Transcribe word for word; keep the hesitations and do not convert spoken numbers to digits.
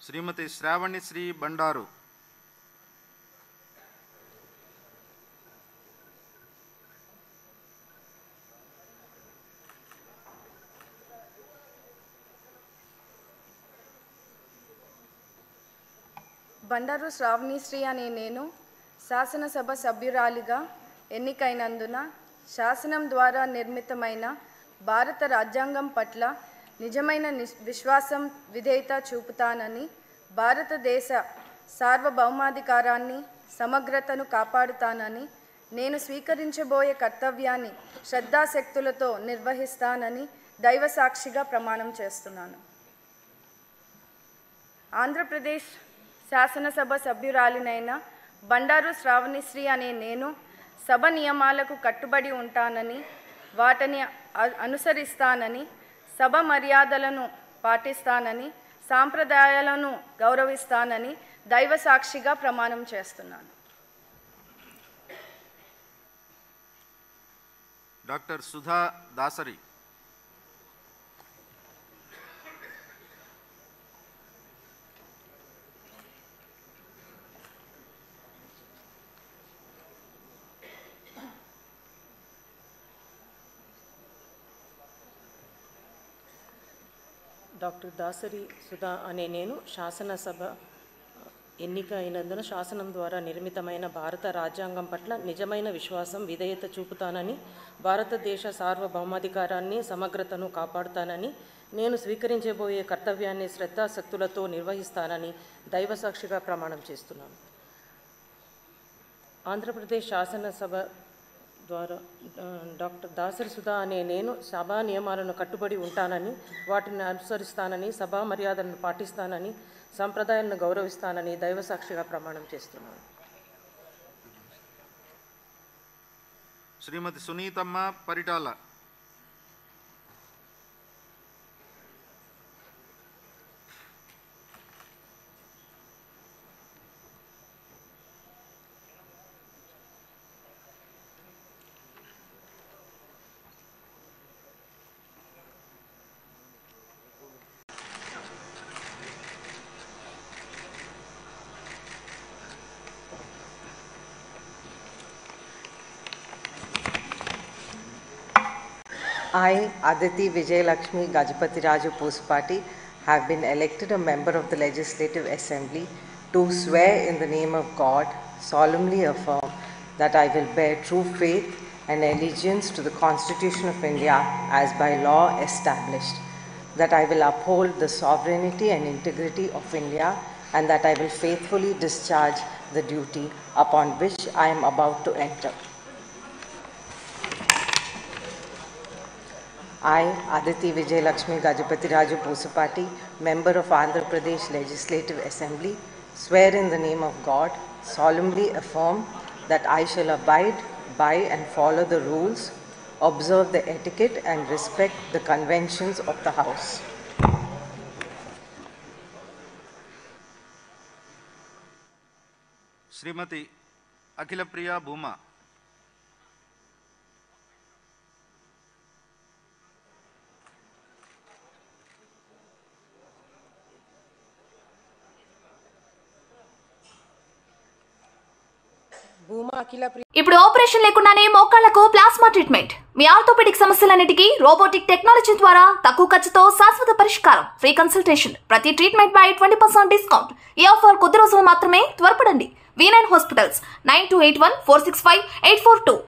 శ్రీమతి శ్రావణి శ్రీ బండారు. బండారు శ్రావణిశ్రీ అనే నేను శాసనసభ సభ్యురాలిగా ఎన్నికైనందున శాసనం ద్వారా నిర్మితమైన భారత రాజ్యాంగం పట్ల నిజమైన విశ్వాసం విధేయత చూపుతానని, భారతదేశ సార్వభౌమాధికారాన్ని సమగ్రతను కాపాడుతానని, నేను స్వీకరించబోయే కర్తవ్యాన్ని శ్రద్ధాశక్తులతో నిర్వహిస్తానని దైవసాక్షిగా ప్రమాణం చేస్తున్నాను. ఆంధ్రప్రదేశ్ శాసనసభ సభ్యురాలినైన బండారు శ్రావణిశ్రీ అనే నేను సభ నియమాలకు కట్టుబడి ఉంటానని, వాటిని అనుసరిస్తానని, సభ మర్యాదలను పాటిస్తానని, సాంప్రదాయాలను గౌరవిస్తానని దైవసాక్షిగా ప్రమాణం చేస్తున్నాను. డాక్టర్ సుధా దాసరి. డాక్టర్ దాసరి సుధా అనే నేను శాసనసభ ఎన్నిక అయినందున శాసనం ద్వారా నిర్మితమైన భారత రాజ్యాంగం పట్ల నిజమైన విశ్వాసం విధేయత చూపుతానని, భారతదేశ సార్వభౌమాధికారాన్ని సమగ్రతను కాపాడుతానని, నేను స్వీకరించబోయే కర్తవ్యాన్ని శ్రద్ధాశక్తులతో నిర్వహిస్తానని దైవసాక్షిగా ప్రమాణం చేస్తున్నాను. ఆంధ్రప్రదేశ్ శాసనసభ ద్వారా డాక్టర్ దాసరి సుధా అనే నేను సభా నియమాలను కట్టుబడి ఉంటానని, వాటిని అనుసరిస్తానని, సభా మర్యాదలను పాటిస్తానని, సంప్రదాయాలను గౌరవిస్తానని దైవసాక్షిగా ప్రమాణం చేస్తున్నాను. శ్రీమతి సునీతమ్మ Paritala. I, Aditi Vijayalakshmi Gajapatiraju Pusapati, have been elected a member of the Legislative Assembly, do swear in the name of God, solemnly affirm that I will bear true faith and allegiance to the Constitution of India as by law established, that I will uphold the sovereignty and integrity of India, and that I will faithfully discharge the duty upon which I am about to enter. I, Aditi Vijayalakshmi Gajapatiraju Pusapati, member of Andhra Pradesh Legislative Assembly, swear in the name of God, solemnly affirm that I shall abide by and follow the rules, observe the etiquette and respect the conventions of the House. శ్రీమతి అఖిల ప్రియ భూమా. ఇప్పుడు operation లేకుండానే మోకాళ్లకు plasma treatment. మీ orthopaedic సమస్యలన్నిటికీ robotic technology ద్వారా తక్కువ ఖర్చుతో శాశ్వత పరిష్కారం. Free consultation. ప్రతి ట్రీట్మెంట్ పై ట్వంటీ పర్సెంట్ డిస్కౌంట్. ఈ ఆఫర్ కొద్ది రోజులు మాత్రమే. త్వరపడండి. V nine hospitals nine two eight one four six five eight four two.